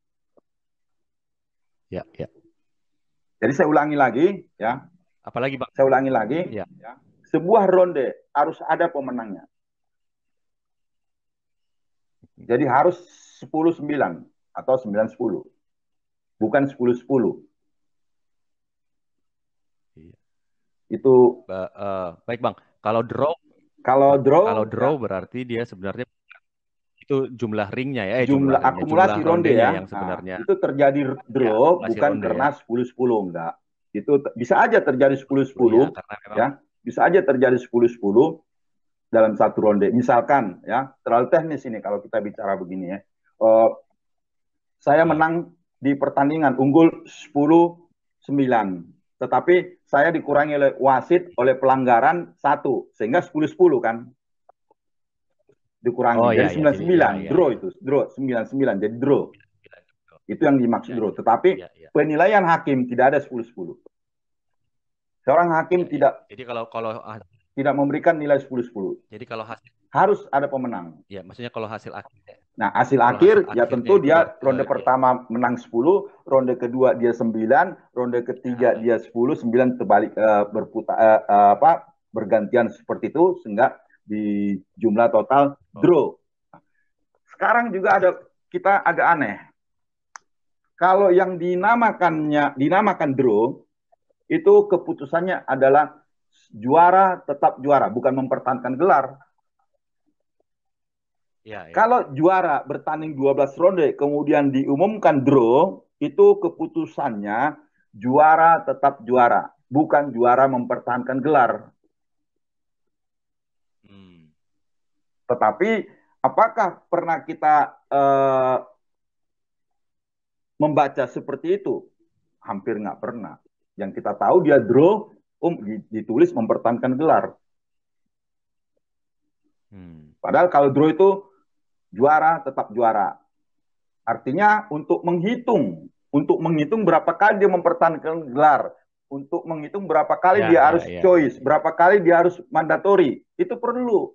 Ya. Jadi saya ulangi lagi, ya. Apalagi Bang? Saya ulangi lagi. Ya. Sebuah ronde harus ada pemenangnya. Jadi harus 10-9 atau 9-10. Bukan 10-10. Iya. Itu baik Bang. Kalau draw berarti dia sebenarnya itu jumlah ringnya ya, jumlah akumulasi ronde ya. Yang sebenarnya itu terjadi draw bukan karena 10-10 enggak. Itu bisa aja terjadi 10-10 ya. Bisa aja terjadi 10-10 dalam satu ronde. Misalkan ya, terlalu teknis ini kalau kita bicara begini ya. Saya menang di pertandingan unggul 10-9. Tetapi saya dikurangi oleh wasit oleh pelanggaran 1 sehingga 10-10 kan. Dikurangi jadi 9-9, draw itu, draw 9-9 jadi draw. Itu yang dimaksud draw. Tetapi penilaian hakim tidak ada 10-10. Seorang hakim tidak. Jadi kalau tidak memberikan nilai 10-10. Jadi kalau hasil harus ada pemenang. Ya, maksudnya kalau hasil akhir. Nah, hasil akhir ya tentu dia ronde pertama menang 10, ronde kedua dia 9, ronde ketiga dia 10, 9 terbalik berputar bergantian seperti itu sehingga di jumlah total draw. Sekarang juga kita agak aneh. Kalau yang dinamakan draw itu keputusannya adalah juara tetap juara, bukan mempertahankan gelar. Ya. Kalau juara bertanding 12 ronde kemudian diumumkan draw, itu keputusannya juara tetap juara, bukan juara mempertahankan gelar. Tetapi apakah pernah kita membaca seperti itu? Hampir nggak pernah. Yang kita tahu dia draw, ditulis mempertahankan gelar. Padahal kalau draw itu juara tetap juara. Artinya untuk menghitung berapa kali dia mempertahankan gelar, untuk menghitung berapa kali dia harus choice, berapa kali dia harus mandatory, itu perlu.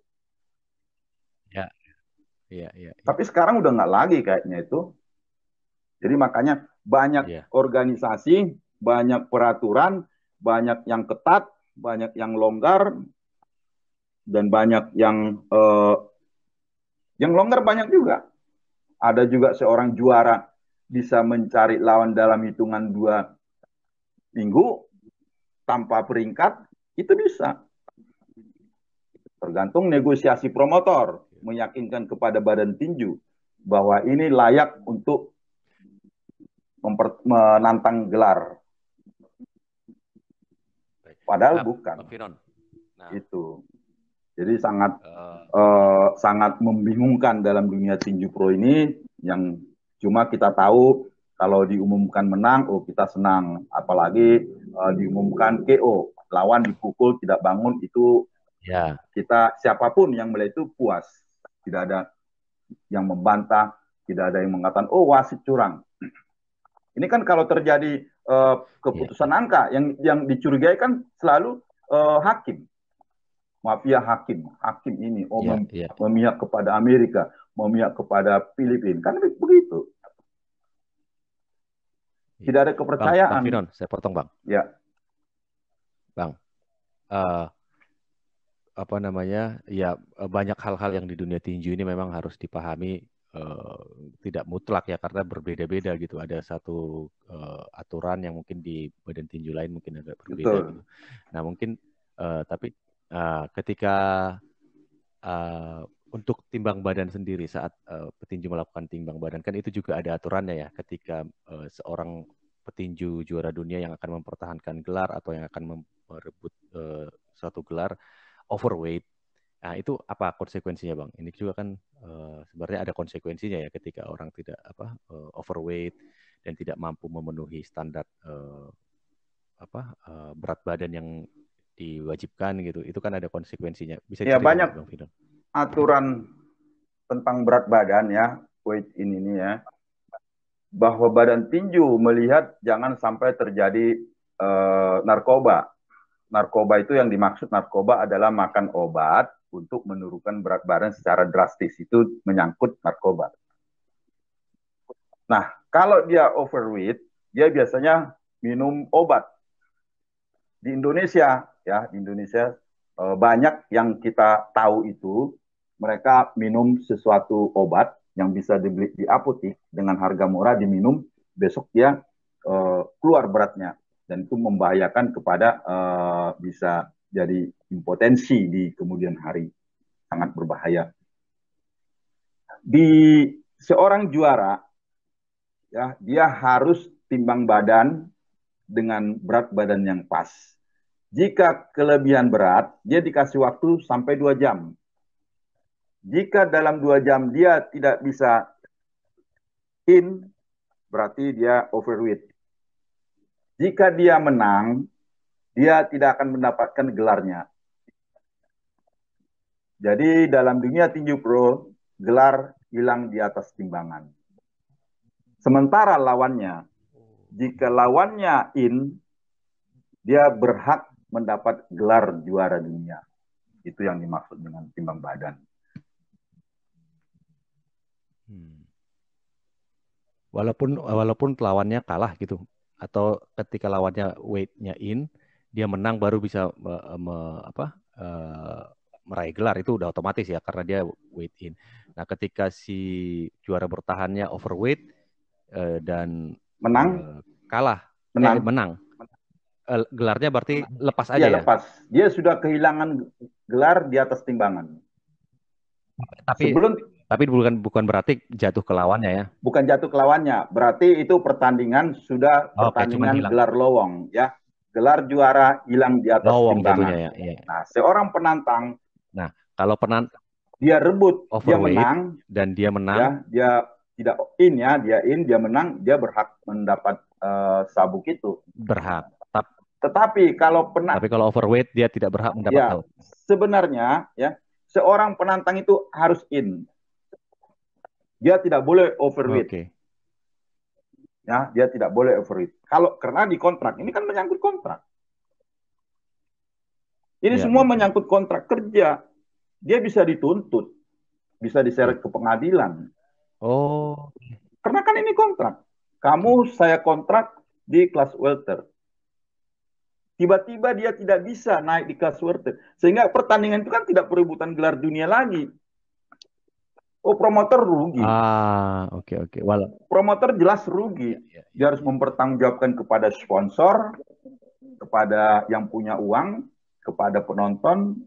Ya. Tapi sekarang udah nggak lagi kayaknya itu. Jadi makanya banyak organisasi, banyak peraturan, banyak yang ketat, banyak yang longgar, dan banyak yang longgar banyak juga. Ada juga seorang juara bisa mencari lawan dalam hitungan 2 minggu tanpa peringkat, itu bisa. Tergantung negosiasi promotor meyakinkan kepada badan tinju bahwa ini layak untuk menantang gelar. Padahal bukan. Nah. Itu. Jadi sangat membingungkan dalam dunia tinju pro ini, yang cuma kita tahu Kalau diumumkan menang, oh kita senang. Apalagi diumumkan KO, lawan dipukul tidak bangun, itu Ya, kita siapapun yang melihat itu puas. Tidak ada yang membantah, tidak ada yang mengatakan oh wasit curang. Ini kan kalau terjadi keputusan ya, angka yang dicurigai kan selalu hakim, mafia hakim, hakim ini ya, ya. memihak kepada Amerika, memihak kepada Filipina, kan begitu. Tidak ada Bang kepercayaan. Finon, saya potong Bang. Ya, Bang, eh, apa namanya? Ya, banyak hal-hal yang di dunia tinju ini memang harus dipahami, tidak mutlak ya, karena berbeda-beda gitu. Ada satu aturan yang mungkin di badan tinju lain mungkin agak berbeda betul. gitu. Nah mungkin tapi ketika untuk timbang badan sendiri saat petinju melakukan timbang badan kan itu juga ada aturannya ya. Ketika seorang petinju juara dunia yang akan mempertahankan gelar atau yang akan merebut suatu gelar overweight. Nah, itu apa konsekuensinya, Bang? Ini juga kan sebenarnya ada konsekuensinya ya ketika orang tidak overweight dan tidak mampu memenuhi standar berat badan yang diwajibkan gitu. Itu kan ada konsekuensinya. Bisa Ya, cerita banyak nggak, Bang Fido? aturan tentang berat badan ya, weight ini ya, bahwa badan tinju melihat jangan sampai terjadi narkoba. Narkoba itu yang dimaksud narkoba adalah makan obat untuk menurunkan berat badan secara drastis. Itu menyangkut narkoba. Nah, kalau dia overweight, dia biasanya minum obat. Di Indonesia, ya, di Indonesia banyak yang kita tahu itu mereka minum sesuatu obat yang bisa dibeli di apotek dengan harga murah, diminum, besok dia keluar beratnya, dan itu membahayakan kepada bisa jadi impotensi di kemudian hari, sangat berbahaya. Di seorang juara, ya, dia harus timbang badan dengan berat badan yang pas. Jika kelebihan berat, dia dikasih waktu sampai 2 jam. Jika dalam 2 jam dia tidak bisa in, berarti dia overweight. Jika dia menang, dia tidak akan mendapatkan gelarnya. Jadi dalam dunia tinju pro, gelar hilang di atas timbangan. Sementara lawannya, jika lawannya in, dia berhak mendapat gelar juara dunia. Itu yang dimaksud dengan timbang badan. Walaupun lawannya kalah gitu, atau ketika lawannya weight-nya in, dia menang baru bisa meraih gelar, itu udah otomatis ya karena dia weight in. Nah, ketika si juara bertahannya overweight dan menang, kalah, menang. Gelarnya berarti lepas aja ya? Lepas. Dia sudah kehilangan gelar di atas timbangan. Tapi bukan berarti jatuh ke lawannya ya? Bukan jatuh ke lawannya, berarti itu pertandingan sudah pertandingan gelar lowong ya. Gelar juara hilang di atas lowong timbangan. Jatuhnya, ya. Nah, seorang penantang, nah kalau dia rebut, dia menang, dan dia menang, ya, dia tidak in ya, dia menang, dia berhak mendapat sabuk itu. Berhak. Tetapi kalau overweight dia tidak berhak mendapat ya, sabuk. Sebenarnya ya, seorang penantang itu harus in. Dia tidak boleh overweight. Okay. Ya, dia tidak boleh overweight. Karena di kontrak, ini kan menyangkut kontrak. Ini semua menyangkut kontrak kerja. Dia bisa dituntut, bisa diseret ke pengadilan. Oh. Karena kan ini kontrak. Kamu saya kontrak di kelas welter. Tiba-tiba dia tidak bisa naik di kelas welter. Sehingga pertandingan itu kan tidak perebutan gelar dunia lagi. Oh, promotor rugi. Oke. Promotor jelas rugi. Dia harus mempertanggungjawabkan kepada sponsor, kepada yang punya uang, kepada penonton.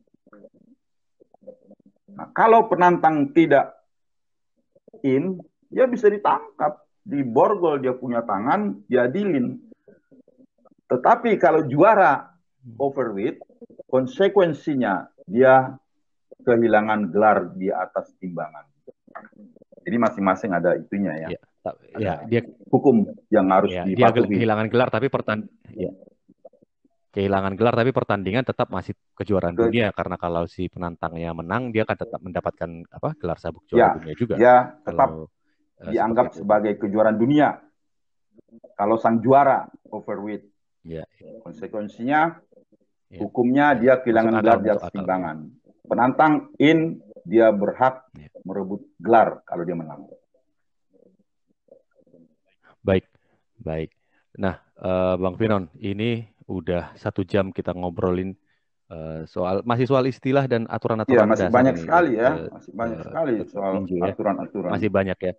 Nah, kalau penantang tidak in, dia bisa ditangkap, diborgol dia punya tangan, diadilin. Tetapi kalau juara overweight, konsekuensinya dia kehilangan gelar di atas timbangan. Jadi masing-masing ada itunya ya. Ya, dia hukum yang harus Ya, dia dipatuhi. kehilangan gelar tapi kehilangan gelar tapi pertandingan tetap masih kejuaraan dunia, karena kalau si penantangnya menang dia akan tetap mendapatkan gelar sabuk juara Ya, dunia juga. dia tetap Kalau dianggap seperti itu. sebagai kejuaraan dunia kalau sang juara overweight. Ya, Konsekuensinya ya, hukumnya ya. dia kehilangan Masuk akal, gelar di masuk atas akal. timbangan. Penantang dia berhak Ya. merebut gelar kalau dia menang. Baik, baik. Nah, Bang Finon, ini udah 1 jam kita ngobrolin masih soal istilah dan Ya, aturan-aturan masih dasar banyak ini sekali ya, ke masih banyak sekali soal tinju ya. aturan-aturan. Masih banyak ya.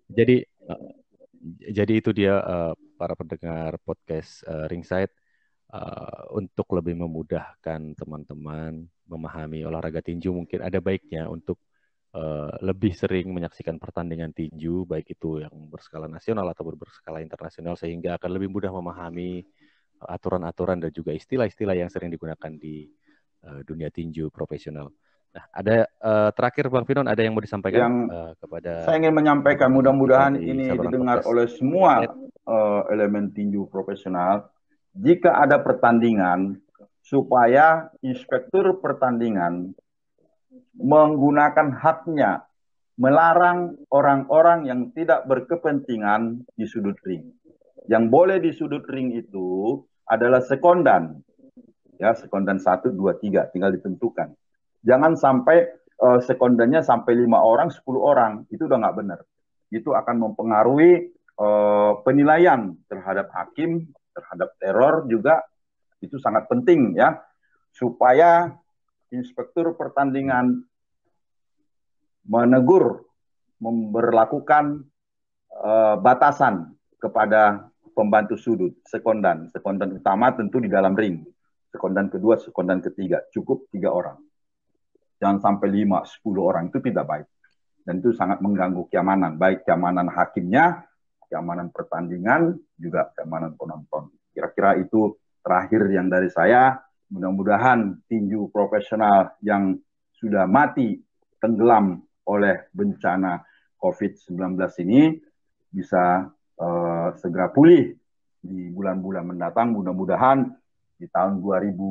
Jadi itu dia para pendengar podcast Ringside, untuk lebih memudahkan teman-teman memahami olahraga tinju, mungkin ada baiknya untuk lebih sering menyaksikan pertandingan tinju, baik itu yang berskala nasional atau berskala internasional, sehingga akan lebih mudah memahami aturan-aturan dan juga istilah-istilah yang sering digunakan di dunia tinju profesional. Nah, ada terakhir Bang Finon, ada yang mau disampaikan kepada Saya ingin menyampaikan, pendengar kita mudah-mudahan di ini saluran didengar podcast oleh semua elemen tinju profesional. Jika ada pertandingan, supaya inspektur pertandingan menggunakan haknya melarang orang-orang yang tidak berkepentingan di sudut ring. Yang boleh di sudut ring itu adalah sekondan. Ya, sekondan 1, 2, 3, tinggal ditentukan. Jangan sampai sekondannya sampai 5 orang, 10 orang. Itu udah nggak benar. Itu akan mempengaruhi penilaian terhadap hakim, terhadap teror juga. Itu sangat penting ya. Supaya inspektur pertandingan menegur, memberlakukan batasan kepada pembantu sudut, sekondan. Sekondan utama tentu di dalam ring. Sekondan kedua, sekondan ketiga. Cukup 3 orang. Jangan sampai 5, 10 orang. Itu tidak baik. Dan itu sangat mengganggu keamanan. Baik keamanan hakimnya, keamanan pertandingan, juga keamanan penonton. Kira-kira itu terakhir yang dari saya. Mudah-mudahan tinju profesional yang sudah mati, tenggelam oleh bencana COVID-19 ini bisa segera pulih di bulan-bulan mendatang. Mudah-mudahan di tahun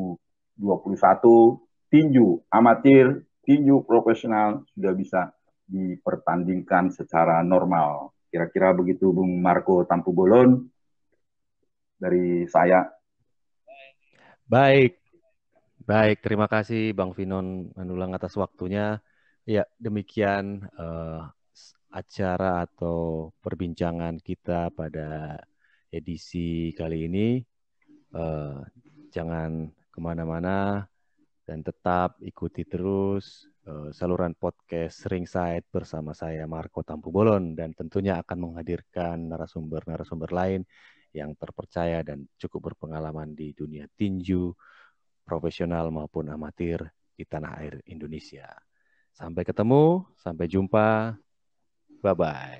2021 tinju amatir, tinju profesional sudah bisa dipertandingkan secara normal. Kira-kira begitu Bung Marco Tampubolon dari saya. Baik, baik. Terima kasih Bang Finon Manulang atas waktunya. Ya, demikian acara atau perbincangan kita pada edisi kali ini. Jangan kemana-mana dan tetap ikuti terus saluran podcast Ringside bersama saya Marco Tampubolon, dan tentunya akan menghadirkan narasumber-narasumber lain yang terpercaya dan cukup berpengalaman di dunia tinju profesional maupun amatir di tanah air Indonesia. Sampai ketemu, sampai jumpa. Bye-bye.